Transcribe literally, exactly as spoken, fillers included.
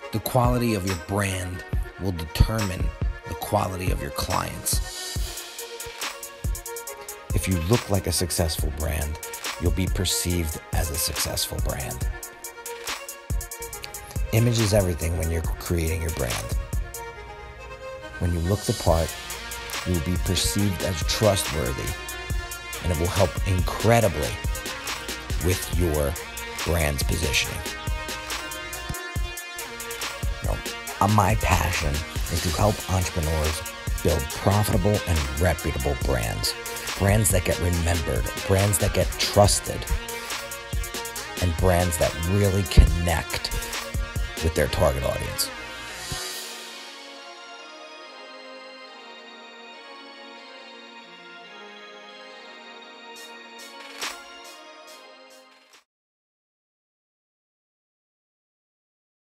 The quality of your brand will determine the quality of your clients. If you look like a successful brand, you'll be perceived as a successful brand. Image is everything when you're creating your brand. When you look the part, you will be perceived as trustworthy, and it will help incredibly with your brand's positioning. You know, my passion is to help entrepreneurs build profitable and reputable brands. Brands that get remembered, brands that get trusted, and brands that really connect with their target audience.